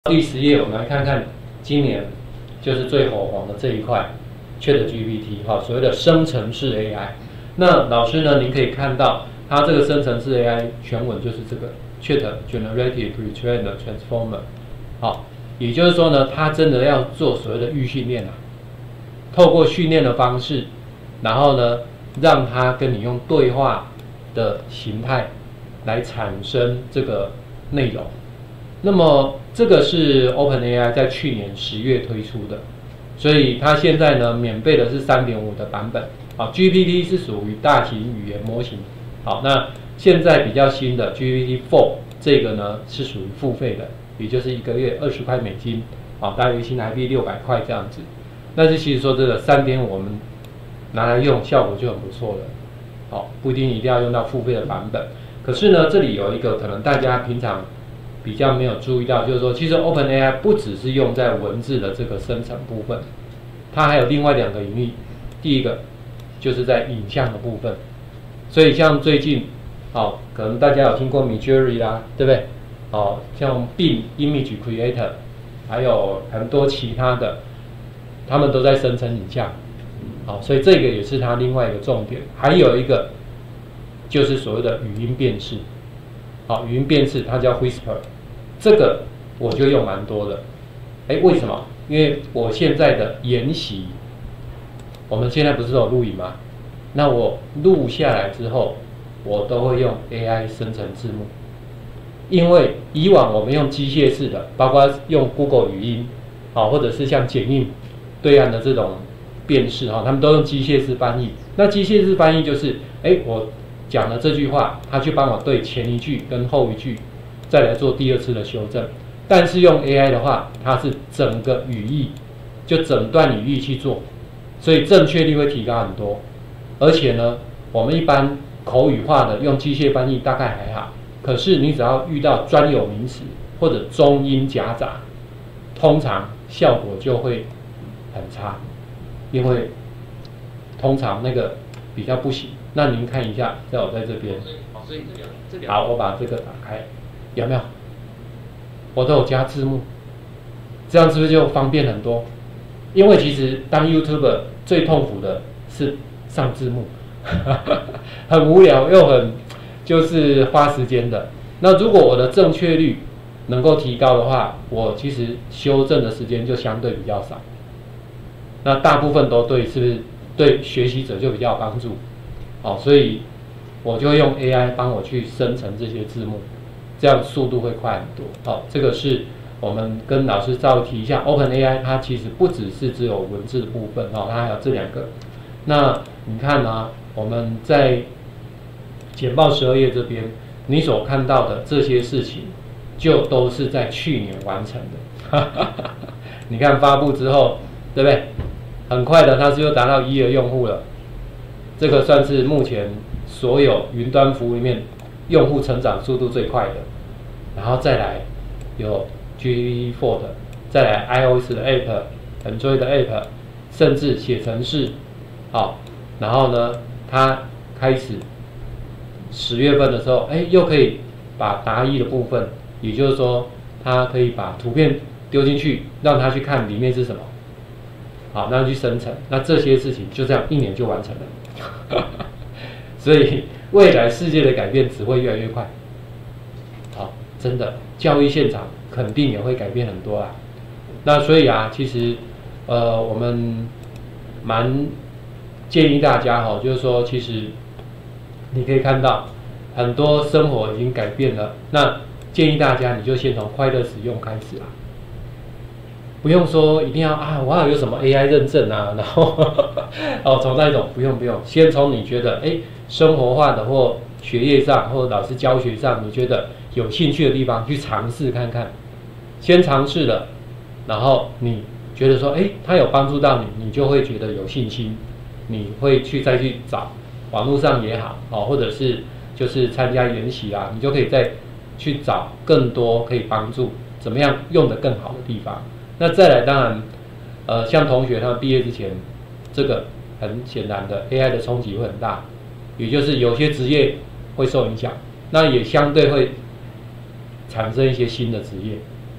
第10页，我们来看看今年就是最火红的这一块 ChatGPT 哈，所谓的生成式 AI。那老师呢，您可以看到它这个生成式 AI 全文就是这个 Chat Generative Pre-trained Transformer， 好，也就是说呢，它真的要做所谓的预训练啊，透过训练的方式，然后呢，让它跟你用对话的形态来产生这个内容。那么这个是 OpenAI 在去年10月推出的，所以它现在呢免费的是 3.5 的版本。好 ，GPT 是属于大型语言模型。好，那现在比较新的 GPT-4 这个呢是属于付费的，也就是1个月20块美金，好，大约新台币600块这样子。但是其实说真的，3.5我们拿来用效果就很不错了。好，不一定一定要用到付费的版本。可是呢，这里有一个可能大家平常比较没有注意到，就是说，其实 OpenAI 不只是用在文字的这个生成部分，它还有另外2个领域。第一个就是在影像的部分，所以像最近，可能大家有听过 Midjourney 啦，对不对？像 Bing Image Creator， 还有很多其他的，他们都在生成影像。所以这个也是它另外一个重点。还有一个就是所谓的语音辨识。语音辨识它叫 Whisper， 这个我就用蛮多的。为什么？因为我现在的研习，我们现在不是都有录影吗？那我录下来之后，我都会用 AI 生成字幕。因为以往我们用机械式的，包括用 Google 语音，或者是像剪映对岸的这种辨识，他们都用机械式翻译。那机械式翻译就是，我讲了这句话，他去帮我对前一句跟后一句，再来做第2次的修正。但是用 AI 的话，它是整个语义，就整段语义去做，所以正确率会提高很多。而且呢，我们一般口语化的用机械翻译大概还好，可是你只要遇到专有名词或者中英夹杂，通常效果就会很差，因为通常那个比较不行。那您看一下，在我在这边， 所以这两好，我把这个打开，有没有？我都有加字幕，这样是不是就方便很多？因为其实当 YouTuber 最痛苦的是上字幕，很无聊又很就是花时间的。那如果我的正确率能够提高的话，我其实修正的时间就相对比较少。那大部分都对，是不是对学习者就比较有帮助？所以我就用 AI 帮我去生成这些字幕，这样速度会快很多。这个是我们跟老师稍微提一下 ，OpenAI 它其实不只有文字的部分，它还有这2个。那你看呢，我们在简报12页这边，你所看到的这些事情，就都是在去年完成的。你看发布之后，对不对？很快的，它是又达到1亿的用户了。这个算是目前所有云端服务里面用户成长速度最快的，然后再来有 GPT-4 的，再来 iOS 的 App、Android 的 App， 甚至写程式，然后呢，它开始10月份的时候，又可以把答疑的部分，也就是说，它可以把图片丢进去，让它去看里面是什么，让它去生成。那这些事情就这样1年就完成了。所以未来世界的改变只会越来越快。真的，教育现场肯定也会改变很多啦。那所以其实我们蛮建议大家就是说，其实你可以看到很多生活已经改变了。那建议大家你就先从快乐使用开始啦。不用说一定要我要有什么 AI 认证然后从那种不用，先从你觉得生活化的或学业上或老师教学上你觉得有兴趣的地方去尝试看看，先尝试了，然后你觉得说它有帮助到你，你就会觉得有信心，你会再去找网络上也好，或者是就是参加研习你就可以再去找更多可以帮助怎么样用得更好的地方。那再来，当然，像同学他们毕业之前，这个很显然的 AI 的冲击会很大，也就是有些职业会受影响，那也相对会产生一些新的职业。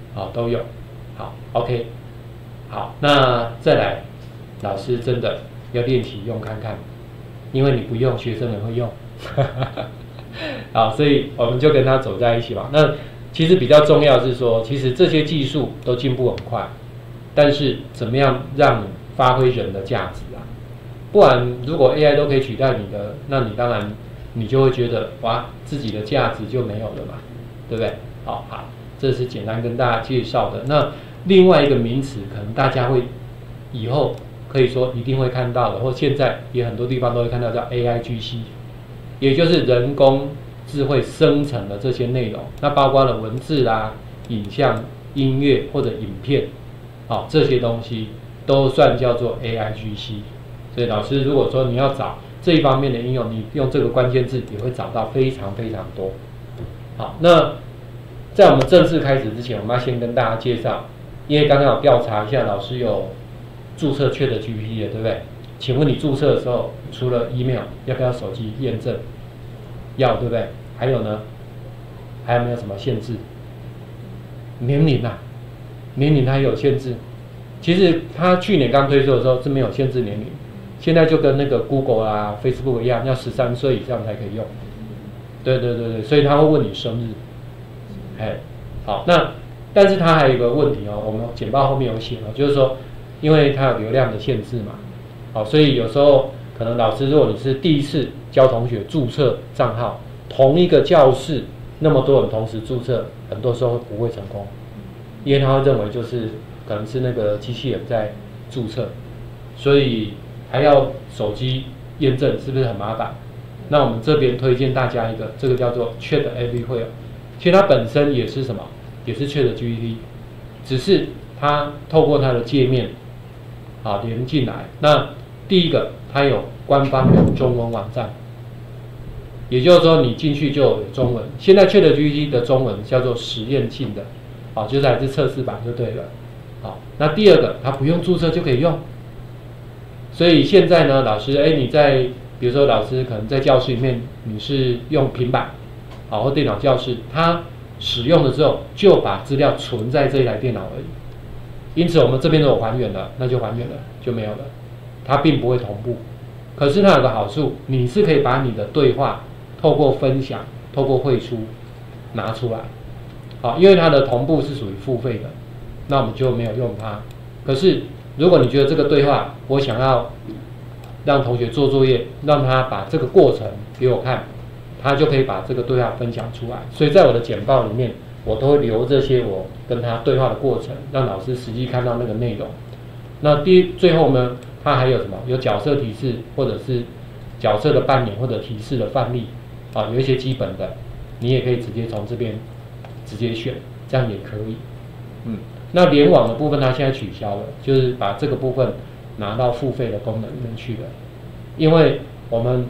好，都有。好 ，OK， 好，那再来，老师真的要练习用看看，因为你不用，学生也会用。好，所以我们就跟他走在一起吧。那其实比较重要是说，其实这些技术都进步很快，但是怎么样让发挥人的价值啊？不然如果 AI 都可以取代你的，那你当然你就会觉得哇，自己的价值就没有了嘛，对不对？好，这是简单跟大家介绍的。那另外一个名词，可能大家会以后可以说一定会看到的，或现在也很多地方都会看到，叫 AIGC， 也就是人工智慧生成的这些内容，那包括了文字啦、影像、音乐或者影片，这些东西都算叫做 AIGC。所以老师如果说你要找这一方面的应用，你用这个关键字也会找到非常非常多。好，那在我们正式开始之前，我们要先跟大家介绍，因为刚刚有调查一下，老师有注册ChatGPT的，对不对？请问你注册的时候，除了 email， 要不要手机验证？要，对不对？还有呢？还有没有什么限制？年龄啊，年龄它也有限制。其实它去年刚推出的时候是没有限制年龄，现在就跟那个 Google 啊、Facebook 一样，要13岁以上才可以用。对，所以他会问你生日。好，那但是它还有一个问题哦，我们简报后面有写了，就是说，因为它有流量的限制嘛，好，所以有时候可能老师，如果你是第一次教同学注册账号，同一个教室那么多人同时注册，很多时候不会成功，因为他会认为就是可能是那个机器人在注册，所以还要手机验证，是不是很麻烦？那我们这边推荐大家一个，这个叫做 Chat Everywhere， 其实它本身也是什么？也是 ChatGPT， 只是它透过它的界面连进来。那第一个，它有官方的中文网站，也就是说你进去就有中文。现在 ChatGPT 的中文叫做实验性的，就是还是测试版就对了。好，那第二个，它不用注册就可以用。所以现在呢，老师，你在比如说老师可能在教室里面，你是用平板，或电脑教室，它使用的时候就把资料存在这一台电脑而已。因此我们这边如果还原了，那就还原了，就没有了，它并不会同步。可是它有个好处，你是可以把你的对话透过分享、透过汇出拿出来。好，因为它的同步是属于付费的，那我们就没有用它。可是如果你觉得这个对话，我想要让同学做作业，让他把这个过程给我看，他就可以把这个对话分享出来。所以在我的简报里面，我都会留这些我跟他对话的过程，让老师实际看到那个内容。那最后呢，它还有什么？有角色提示，或者是角色的扮演或者提示的范例有一些基本的，你也可以直接从这边直接选，这样也可以。那联网的部分它现在取消了，就是把这个部分拿到付费的功能里面去了，因为我们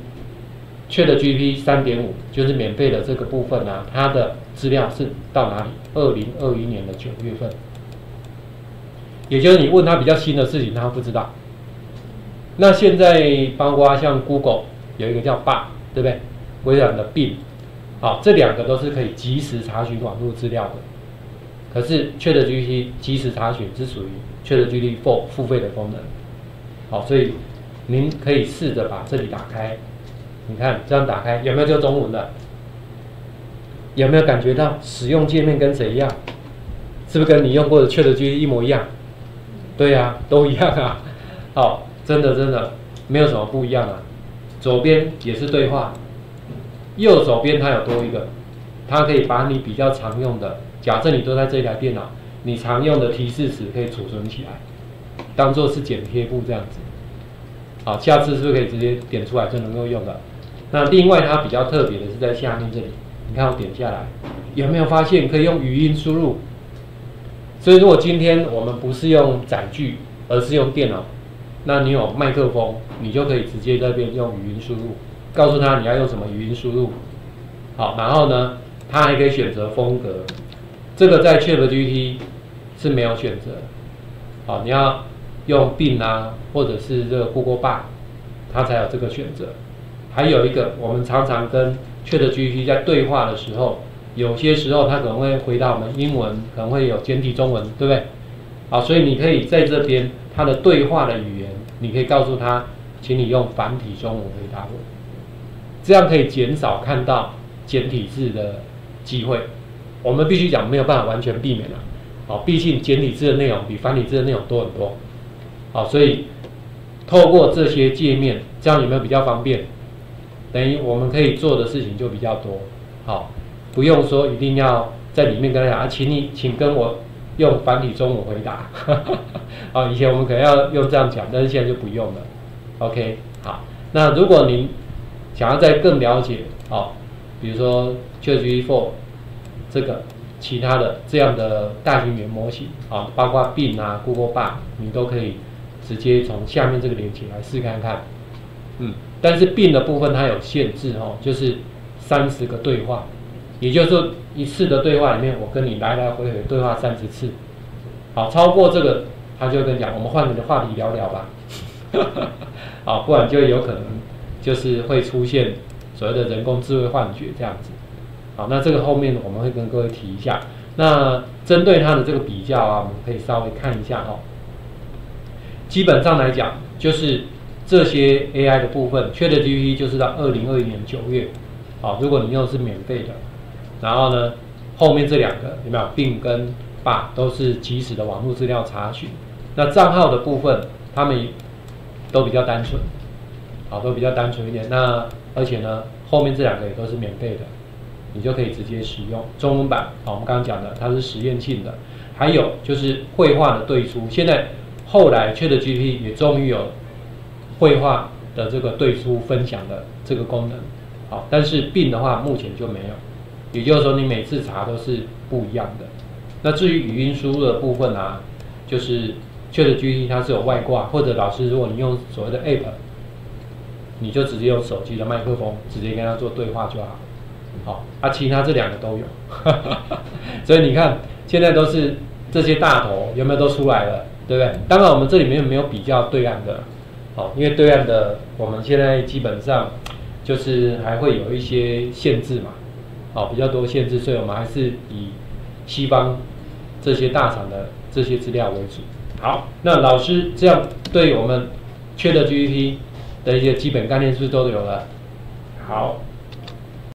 ChatGPT 3.5 就是免费的这个部分它的资料是到哪里？2021年的9月份，也就是你问他比较新的事情，他不知道。那现在包括像 Google 有一个叫 Bard， 对不对？微软的 Bing， 这两个都是可以即时查询网络资料的。可是 ChatGPT 即时查询是属于 ChatGPT 4付费的功能。所以您可以试着把这里打开，你看这样打开有没有就中文了？有没有感觉到使用界面跟谁一样？是不是跟你用过的 ChatGPT 一模一样？对啊，都一样啊。真的没有什么不一样啊。左边也是对话，右手边它有多一个，它可以把你比较常用的，假设你都在这台电脑，你常用的提示词可以储存起来，当做是剪贴簿这样子。下次是不是可以直接点出来就能够用了？那另外它比较特别的是在下面这里，你看我点下来，有没有发现可以用语音输入？所以如果今天我们不是用载具，而是用电脑，那你有麦克风，你就可以直接在这边用语音输入，告诉他你要用什么语音输入。然后呢，他还可以选择风格，这个在 ChatGPT 是没有选择。你要用 Bing 或者是这个 Google Bard， 它才有这个选择。还有一个，我们常常跟 ChatGPT 在对话的时候， 有些时候它可能会回答我们英文，可能会有简体中文，对不对？好，所以你可以在这边它的对话的语言，你可以告诉他，请你用繁体中文回答我，这样可以减少看到简体字的机会。我们必须讲没有办法完全避免了，好，毕竟简体字的内容比繁体字的内容多很多，好，所以透过这些界面，这样有没有比较方便？等于我们可以做的事情就比较多，好，不用说一定要在里面跟他讲啊，请跟我用繁体中文回答，好，以前我们可能要用这样讲，但是现在就不用了。OK， 好，那如果您想要再更了解，好，比如说 ChatGPT-4 这个其他的这样的大型语言模型，啊，包括 Bing 啊、Google Bard， 你都可以直接从下面这个连接来试看看。但是 Bing 的部分它有限制哦，就是30个对话，也就是说一次的对话里面，我跟你来来回回对话30次。好，超过这个，他就会跟你讲，我们换个话题聊聊吧。好，不然就有可能就是会出现所谓的人工智慧幻觉这样子。好，那这个后面我们会跟各位提一下。那针对它的这个比较啊，我们可以稍微看一下哦。基本上来讲，就是这些 AI 的部分 ，ChatGPT 就是到2021年9月，好，如果你用的是免费的，然后呢，后面这两个有没有Bing跟Bard都是即时的网络资料查询。那账号的部分，他们都比较单纯，好，都比较单纯一点。那而且呢，后面这两个也都是免费的，你就可以直接使用。中文版，好，我们刚刚讲的它是实验性的，还有就是绘画的对出，现在后来 ChatGPT 也终于有绘画的这个对出分享的这个功能，好，但是Bing的话目前就没有，也就是说你每次查都是不一样的。那至于语音输入的部分啊，就是 ChatGPT 它是有外挂，或者老师如果你用所谓的 App， 你就直接用手机的麦克风直接跟它做对话就好。好，啊，其他这两个都有，所以你看现在都是这些大头有没有都出来了，对不对？当然我们这里面没有比较对岸的，好，因为对岸的我们现在基本上就是还会有一些限制嘛，好，比较多限制，所以我们还是以西方这些大厂的这些资料为主。好，那老师这样对我们ChatGPT的一些基本概念是不是都有了？好。